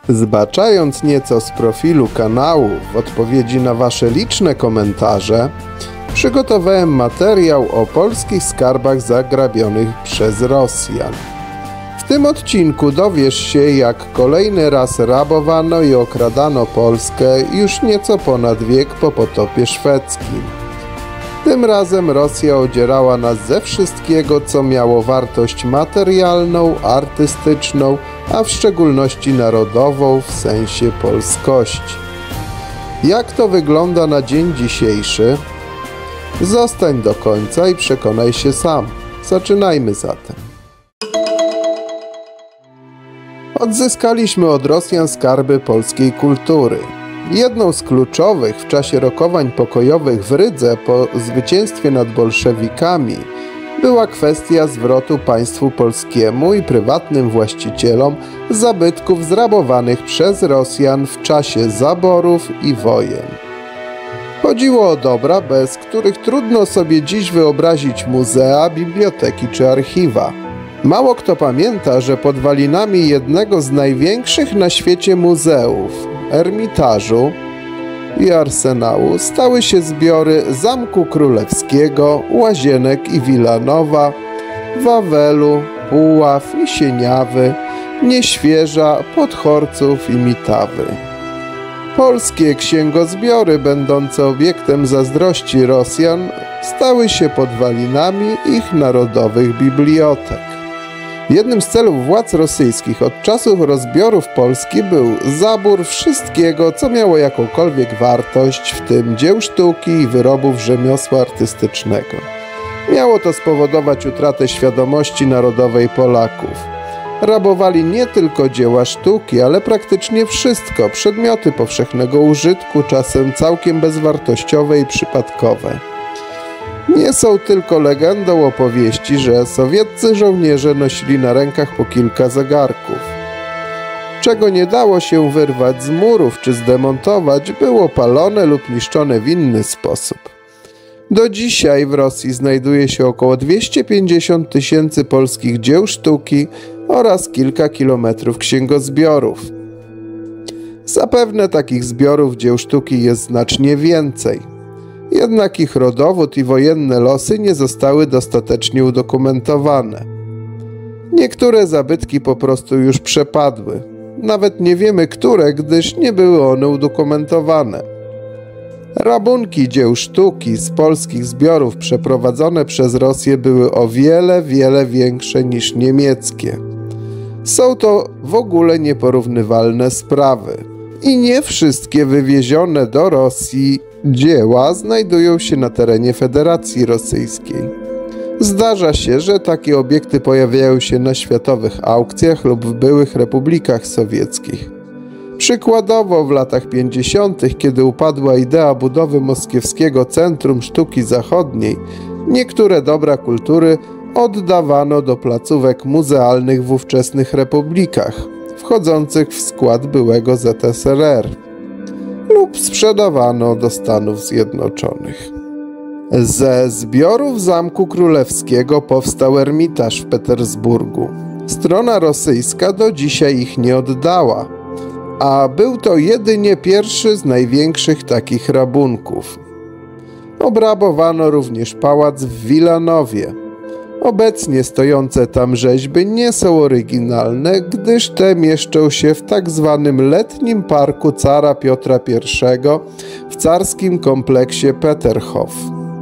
Zbaczając nieco z profilu kanału w odpowiedzi na Wasze liczne komentarze, przygotowałem materiał o polskich skarbach zagrabionych przez Rosjan. W tym odcinku dowiesz się, jak kolejny raz rabowano i okradano Polskę już nieco ponad wiek po potopie szwedzkim. Tym razem Rosja odzierała nas ze wszystkiego, co miało wartość materialną, artystyczną, a w szczególności narodową w sensie polskości. Jak to wygląda na dzień dzisiejszy? Zostań do końca i przekonaj się sam. Zaczynajmy zatem. Odzyskaliśmy od Rosjan skarby polskiej kultury. Jedną z kluczowych w czasie rokowań pokojowych w Rydze po zwycięstwie nad bolszewikami była kwestia zwrotu państwu polskiemu i prywatnym właścicielom zabytków zrabowanych przez Rosjan w czasie zaborów i wojen. Chodziło o dobra, bez których trudno sobie dziś wyobrazić muzea, biblioteki czy archiwa. Mało kto pamięta, że podwalinami jednego z największych na świecie muzeów, Ermitażu i Arsenału, stały się zbiory Zamku Królewskiego, Łazienek i Wilanowa, Wawelu, Puław i Sieniawy, Nieświeża, Podhorców i Mitawy. Polskie księgozbiory, będące obiektem zazdrości Rosjan, stały się podwalinami ich narodowych bibliotek. Jednym z celów władz rosyjskich od czasów rozbiorów Polski był zabór wszystkiego, co miało jakąkolwiek wartość, w tym dzieł sztuki i wyrobów rzemiosła artystycznego. Miało to spowodować utratę świadomości narodowej Polaków. Rabowali nie tylko dzieła sztuki, ale praktycznie wszystko, przedmioty powszechnego użytku, czasem całkiem bezwartościowe i przypadkowe. Nie są tylko legendą opowieści, że sowieccy żołnierze nosili na rękach po kilka zegarków. Czego nie dało się wyrwać z murów czy zdemontować, było palone lub niszczone w inny sposób. Do dzisiaj w Rosji znajduje się około 250 000 polskich dzieł sztuki oraz kilka kilometrów księgozbiorów. Zapewne takich zbiorów dzieł sztuki jest znacznie więcej. Jednak ich rodowód i wojenne losy nie zostały dostatecznie udokumentowane. Niektóre zabytki po prostu już przepadły. Nawet nie wiemy, które, gdyż nie były one udokumentowane. Rabunki dzieł sztuki z polskich zbiorów przeprowadzone przez Rosję były o wiele większe niż niemieckie. Są to w ogóle nieporównywalne sprawy. I nie wszystkie wywiezione do Rosji dzieła znajdują się na terenie Federacji Rosyjskiej. Zdarza się, że takie obiekty pojawiają się na światowych aukcjach lub w byłych republikach sowieckich. Przykładowo w latach 50., kiedy upadła idea budowy Moskiewskiego Centrum Sztuki Zachodniej, niektóre dobra kultury oddawano do placówek muzealnych w ówczesnych republikach, wchodzących w skład byłego ZSRR, lub sprzedawano do Stanów Zjednoczonych. Ze zbiorów Zamku Królewskiego powstał Ermitaż w Petersburgu. Strona rosyjska do dzisiaj ich nie oddała, a był to jedynie pierwszy z największych takich rabunków. Obrabowano również pałac w Wilanowie. Obecnie stojące tam rzeźby nie są oryginalne, gdyż te mieszczą się w tak zwanym letnim parku cara Piotra I w carskim kompleksie Peterhof.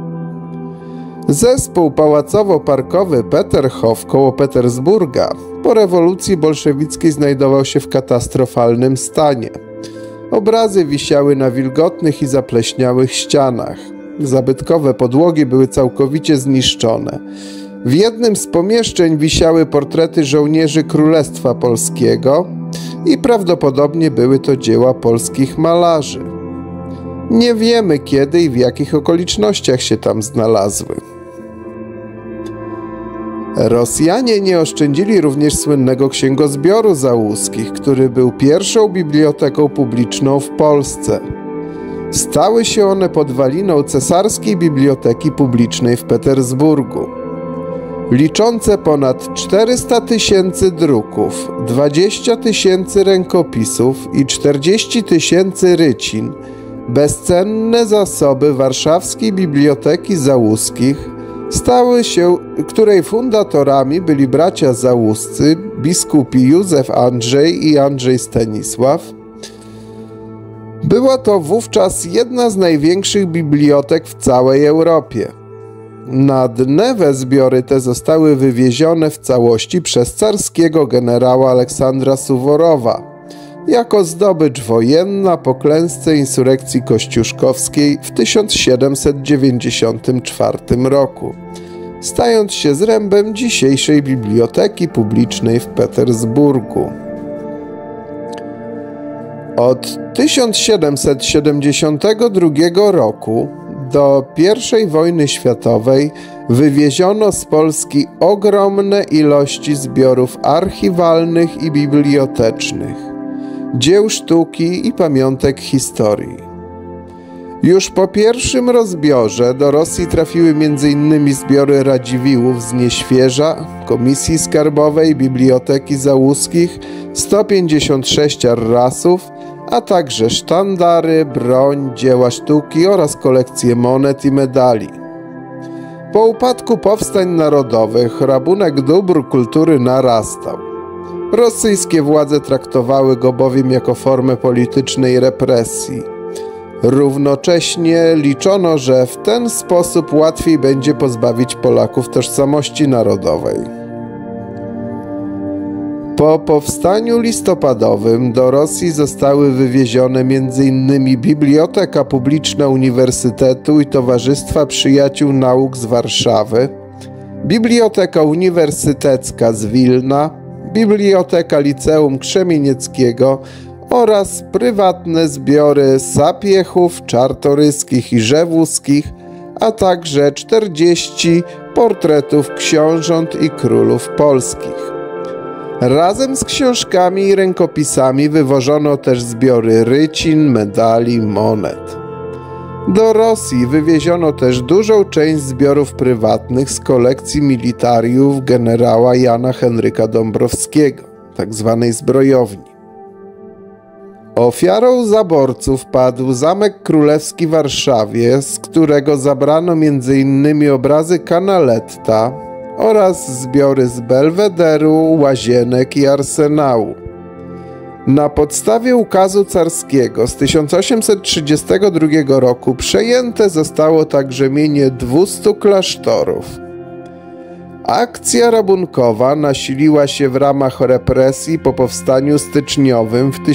Zespół pałacowo-parkowy Peterhof koło Petersburga po rewolucji bolszewickiej znajdował się w katastrofalnym stanie. Obrazy wisiały na wilgotnych i zapleśniałych ścianach. Zabytkowe podłogi były całkowicie zniszczone. W jednym z pomieszczeń wisiały portrety żołnierzy Królestwa Polskiego i prawdopodobnie były to dzieła polskich malarzy. Nie wiemy, kiedy i w jakich okolicznościach się tam znalazły. Rosjanie nie oszczędzili również słynnego księgozbioru załuskich, który był pierwszą biblioteką publiczną w Polsce. Stały się one podwaliną Cesarskiej Biblioteki Publicznej w Petersburgu. liczące ponad 400 000 druków, 20 000 rękopisów i 40 000 rycin, bezcenne zasoby warszawskiej Biblioteki Załuskich, której fundatorami byli bracia załuscy, biskupi Józef Andrzej i Andrzej Stanisław. Była to wówczas jedna z największych bibliotek w całej Europie. Na Dnewę zbiory te zostały wywiezione w całości przez carskiego generała Aleksandra Suworowa jako zdobycz wojenna po klęsce insurekcji kościuszkowskiej w 1794 roku, stając się zrębem dzisiejszej biblioteki publicznej w Petersburgu. Od 1772 roku do I wojny światowej wywieziono z Polski ogromne ilości zbiorów archiwalnych i bibliotecznych, dzieł sztuki i pamiątek historii. Już po pierwszym rozbiorze do Rosji trafiły m.in. zbiory Radziwiłłów z Nieświeża, Komisji Skarbowej, Biblioteki Załuskich, 156 arrasów, a także sztandary, broń, dzieła sztuki oraz kolekcje monet i medali. Po upadku powstań narodowych rabunek dóbr kultury narastał. Rosyjskie władze traktowały go bowiem jako formę politycznej represji. Równocześnie liczono, że w ten sposób łatwiej będzie pozbawić Polaków tożsamości narodowej. Po powstaniu listopadowym do Rosji zostały wywiezione m.in. Biblioteka Publiczna Uniwersytetu i Towarzystwa Przyjaciół Nauk z Warszawy, Biblioteka Uniwersytecka z Wilna, Biblioteka Liceum Krzemienieckiego oraz prywatne zbiory Sapiehów, Czartoryskich i Rzewuskich, a także 40 portretów książąt i królów polskich. Razem z książkami i rękopisami wywożono też zbiory rycin, medali, monet. Do Rosji wywieziono też dużą część zbiorów prywatnych z kolekcji militariów generała Jana Henryka Dąbrowskiego, tzw. zbrojowni. Ofiarą zaborców padł Zamek Królewski w Warszawie, z którego zabrano m.in. obrazy Canaletta oraz zbiory z Belwederu, Łazienek i Arsenału. Na podstawie ukazu carskiego z 1832 roku przejęte zostało także mienie 200 klasztorów. Akcja rabunkowa nasiliła się w ramach represji po powstaniu styczniowym w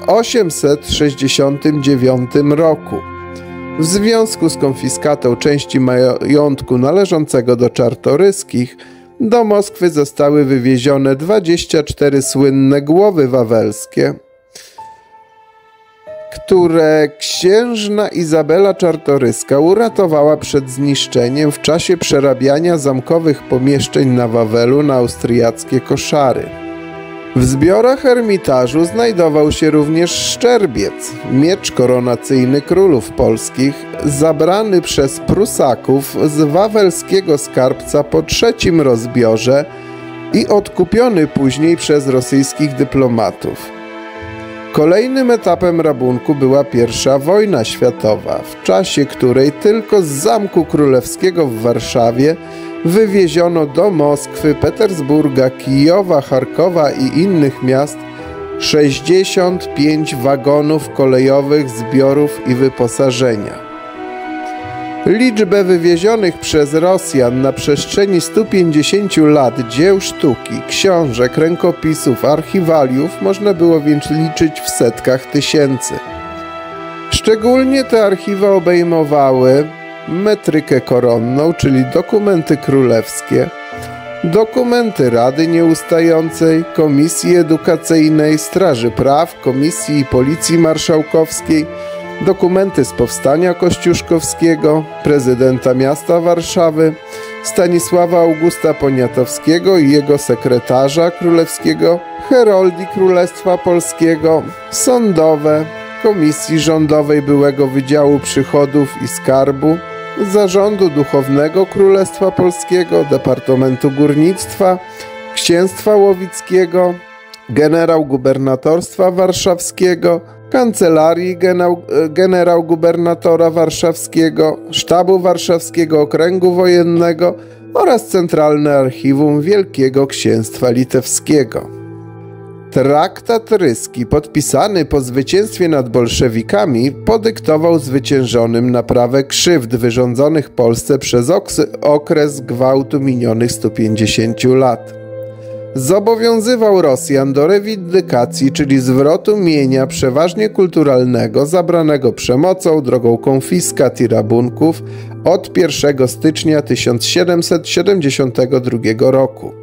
1869 roku. W związku z konfiskatą części majątku należącego do Czartoryskich do Moskwy zostały wywiezione 24 słynne głowy wawelskie, które księżna Izabela Czartoryska uratowała przed zniszczeniem w czasie przerabiania zamkowych pomieszczeń na Wawelu na austriackie koszary. W zbiorach Ermitażu znajdował się również szczerbiec, miecz koronacyjny królów polskich, zabrany przez Prusaków z wawelskiego skarbca po trzecim rozbiorze i odkupiony później przez rosyjskich dyplomatów. Kolejnym etapem rabunku była I wojna światowa, w czasie której tylko z Zamku Królewskiego w Warszawie wywieziono do Moskwy, Petersburga, Kijowa, Charkowa i innych miast 65 wagonów kolejowych zbiorów i wyposażenia. Liczbę wywiezionych przez Rosjan na przestrzeni 150 lat dzieł sztuki, książek, rękopisów, archiwaliów można było więc liczyć w setkach tysięcy. Szczególnie te archiwa obejmowały metrykę koronną, czyli dokumenty królewskie, dokumenty Rady Nieustającej, Komisji Edukacyjnej, Straży Praw, Komisji i Policji Marszałkowskiej, dokumenty z Powstania Kościuszkowskiego, prezydenta miasta Warszawy, Stanisława Augusta Poniatowskiego i jego sekretarza królewskiego, heroldi Królestwa Polskiego, sądowe, Komisji Rządowej byłego Wydziału Przychodów i Skarbu, Zarządu Duchownego Królestwa Polskiego, Departamentu Górnictwa, Księstwa Łowickiego, Generał-Gubernatorstwa Warszawskiego, Kancelarii Generał-Gubernatora Warszawskiego, Sztabu Warszawskiego Okręgu Wojennego oraz Centralne Archiwum Wielkiego Księstwa Litewskiego. Traktat ryski, podpisany po zwycięstwie nad bolszewikami, podyktował zwyciężonym naprawę krzywd wyrządzonych Polsce przez okres gwałtu minionych 150 lat. Zobowiązywał Rosjan do rewindykacji, czyli zwrotu mienia przeważnie kulturalnego zabranego przemocą drogą konfiskat i rabunków od 1 stycznia 1772 roku.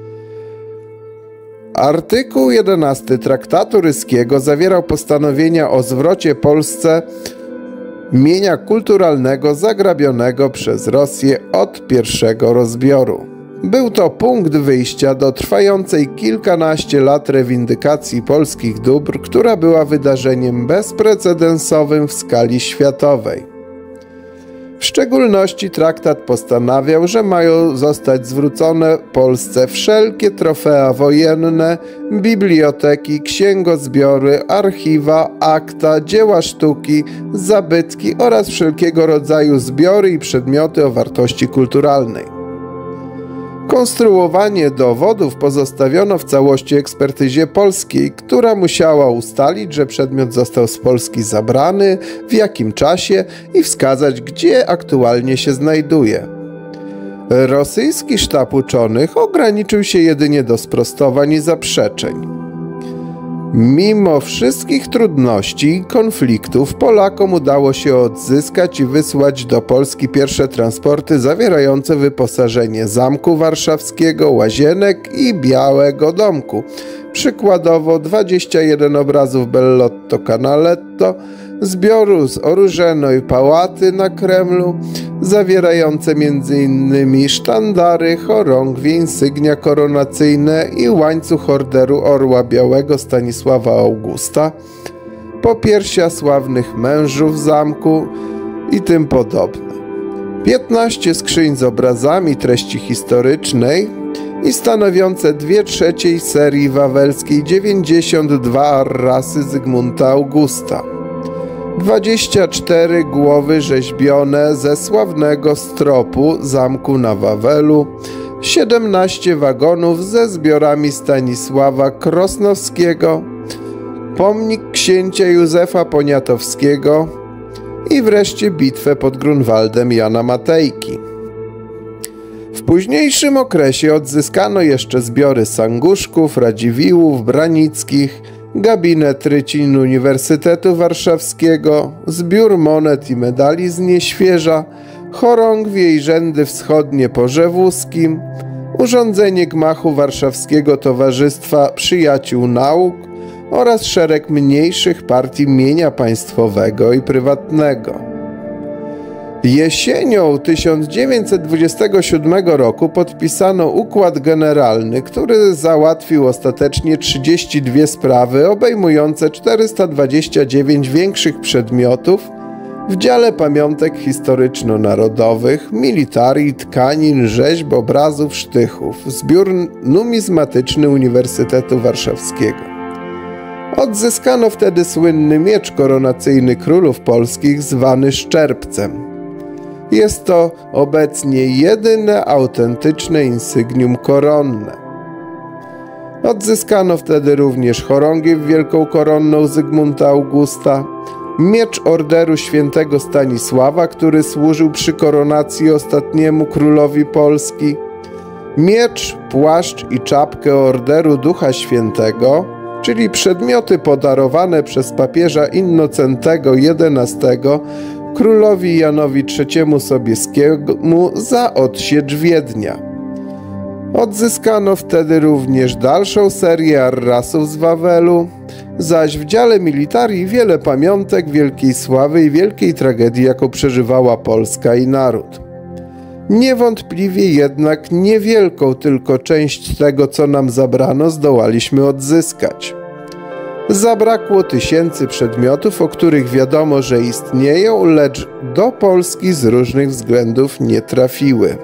Artykuł 11 Traktatu ryskiego zawierał postanowienia o zwrocie Polsce mienia kulturalnego zagrabionego przez Rosję od pierwszego rozbioru. Był to punkt wyjścia do trwającej kilkanaście lat rewindykacji polskich dóbr, która była wydarzeniem bezprecedensowym w skali światowej. W szczególności traktat postanawiał, że mają zostać zwrócone Polsce wszelkie trofea wojenne, biblioteki, księgozbiory, archiwa, akta, dzieła sztuki, zabytki oraz wszelkiego rodzaju zbiory i przedmioty o wartości kulturalnej. Konstruowanie dowodów pozostawiono w całości ekspertyzie polskiej, która musiała ustalić, że przedmiot został z Polski zabrany, w jakim czasie i wskazać, gdzie aktualnie się znajduje. Rosyjski sztab uczonych ograniczył się jedynie do sprostowań i zaprzeczeń. Mimo wszystkich trudności i konfliktów Polakom udało się odzyskać i wysłać do Polski pierwsze transporty zawierające wyposażenie Zamku Warszawskiego, łazienek i Białego Domku. Przykładowo 21 obrazów Bellotto Canaletto, zbioru z Orużeno i Pałaty na Kremlu, zawierające m.in. sztandary, chorągwie, insygnia koronacyjne i łańcuch Orderu Orła Białego Stanisława Augusta, popiersia sławnych mężów zamku i tym podobne. 15 skrzyń z obrazami treści historycznej i stanowiące 2/3 serii wawelskiej 92 arrasy Zygmunta Augusta. 24 głowy rzeźbione ze sławnego stropu zamku na Wawelu, 17 wagonów ze zbiorami Stanisława Krosnowskiego, pomnik księcia Józefa Poniatowskiego i wreszcie bitwę pod Grunwaldem Jana Matejki. W późniejszym okresie odzyskano jeszcze zbiory Sanguszków, Radziwiłłów, Branickich, gabinet rycin Uniwersytetu Warszawskiego, zbiór monet i medali z Nieświeża, chorągwie i rzędy wschodnie po Rzewuskim, urządzenie gmachu Warszawskiego Towarzystwa Przyjaciół Nauk oraz szereg mniejszych partii mienia państwowego i prywatnego. Jesienią 1927 roku podpisano układ generalny, który załatwił ostatecznie 32 sprawy obejmujące 429 większych przedmiotów w dziale pamiątek historyczno-narodowych, militarii, tkanin, rzeźb, obrazów, sztychów, zbiór numizmatyczny Uniwersytetu Warszawskiego. Odzyskano wtedy słynny miecz koronacyjny królów polskich zwany Szczerbcem. Jest to obecnie jedyne autentyczne insygnium koronne. Odzyskano wtedy również chorągiew wielką koronną Zygmunta Augusta, miecz Orderu Świętego Stanisława, który służył przy koronacji ostatniemu królowi Polski, miecz, płaszcz i czapkę Orderu Ducha Świętego, czyli przedmioty podarowane przez papieża Innocentego XI królowi Janowi III Sobieskiemu za odsiecz Wiednia. Odzyskano wtedy również dalszą serię arrasów z Wawelu, zaś w dziale militarii wiele pamiątek wielkiej sławy i wielkiej tragedii, jaką przeżywała Polska i naród. Niewątpliwie jednak niewielką tylko część tego, co nam zabrano, zdołaliśmy odzyskać. Zabrakło tysięcy przedmiotów, o których wiadomo, że istnieją, lecz do Polski z różnych względów nie trafiły.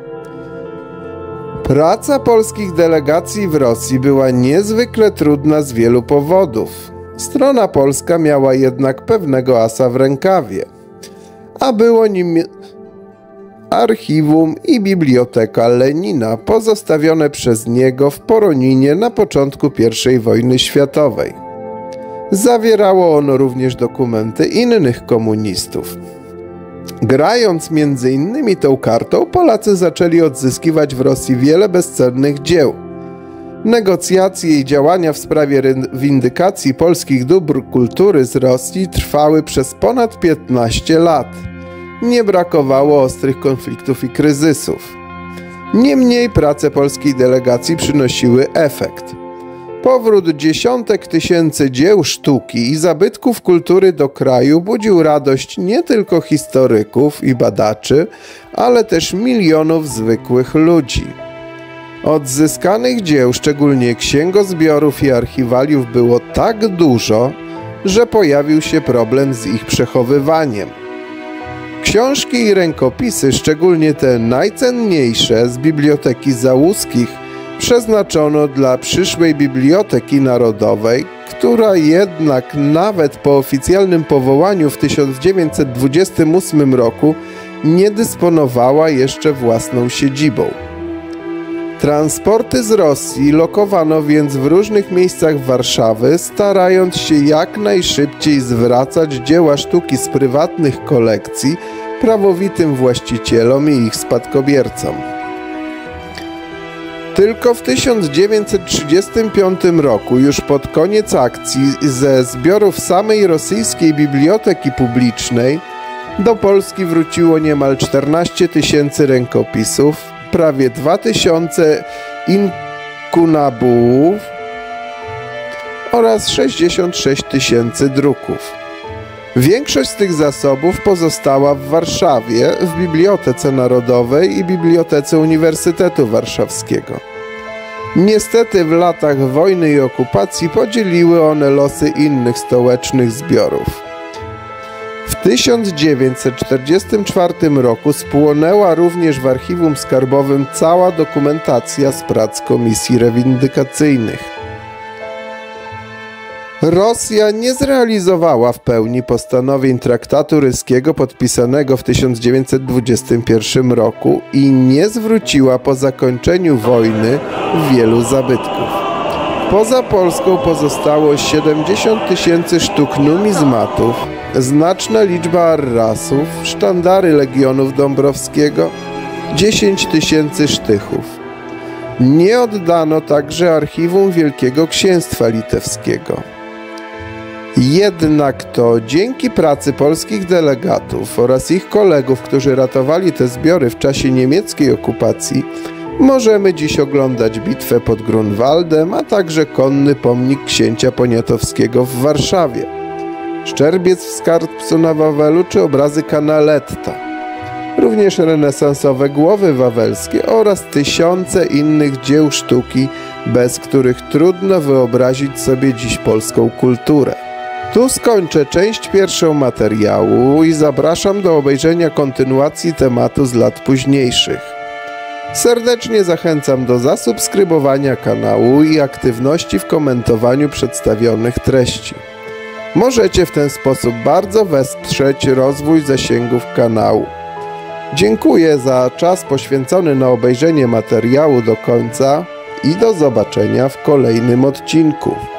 Praca polskich delegacji w Rosji była niezwykle trudna z wielu powodów. Strona polska miała jednak pewnego asa w rękawie, a było nim archiwum i biblioteka Lenina pozostawione przez niego w Poroninie na początku I wojny światowej. Zawierało ono również dokumenty innych komunistów. Grając między innymi tą kartą, Polacy zaczęli odzyskiwać w Rosji wiele bezcennych dzieł. Negocjacje i działania w sprawie windykacji polskich dóbr kultury z Rosji trwały przez ponad 15 lat. Nie brakowało ostrych konfliktów i kryzysów. Niemniej prace polskiej delegacji przynosiły efekt. Powrót dziesiątek tysięcy dzieł sztuki i zabytków kultury do kraju budził radość nie tylko historyków i badaczy, ale też milionów zwykłych ludzi. Odzyskanych dzieł, szczególnie księgozbiorów i archiwaliów, było tak dużo, że pojawił się problem z ich przechowywaniem. Książki i rękopisy, szczególnie te najcenniejsze z Biblioteki Załuskich, przeznaczono dla przyszłej Biblioteki Narodowej, która jednak nawet po oficjalnym powołaniu w 1928 roku nie dysponowała jeszcze własną siedzibą. Transporty z Rosji lokowano więc w różnych miejscach Warszawy, starając się jak najszybciej zwracać dzieła sztuki z prywatnych kolekcji prawowitym właścicielom i ich spadkobiercom. Tylko w 1935 roku, już pod koniec akcji, ze zbiorów samej rosyjskiej biblioteki publicznej do Polski wróciło niemal 14 tysięcy rękopisów, prawie 2000 inkunabułów oraz 66 tysięcy druków. Większość z tych zasobów pozostała w Warszawie, w Bibliotece Narodowej i Bibliotece Uniwersytetu Warszawskiego. Niestety w latach wojny i okupacji podzieliły one losy innych stołecznych zbiorów. W 1944 roku spłonęła również w archiwum skarbowym cała dokumentacja z prac komisji rewindykacyjnych. Rosja nie zrealizowała w pełni postanowień traktatu ryskiego podpisanego w 1921 roku i nie zwróciła po zakończeniu wojny wielu zabytków. Poza Polską pozostało 70 tysięcy sztuk numizmatów, znaczna liczba arrasów, sztandary Legionów Dąbrowskiego, 10 tysięcy sztychów. Nie oddano także archiwum Wielkiego Księstwa Litewskiego. Jednak to dzięki pracy polskich delegatów oraz ich kolegów, którzy ratowali te zbiory w czasie niemieckiej okupacji, możemy dziś oglądać bitwę pod Grunwaldem, a także konny pomnik księcia Poniatowskiego w Warszawie, szczerbiec w skarbcu na Wawelu czy obrazy Canaletta, również renesansowe głowy wawelskie oraz tysiące innych dzieł sztuki, bez których trudno wyobrazić sobie dziś polską kulturę. Tu skończę część pierwszą materiału i zapraszam do obejrzenia kontynuacji tematu z lat późniejszych. Serdecznie zachęcam do zasubskrybowania kanału i aktywności w komentowaniu przedstawionych treści. Możecie w ten sposób bardzo wesprzeć rozwój zasięgów kanału. Dziękuję za czas poświęcony na obejrzenie materiału do końca i do zobaczenia w kolejnym odcinku.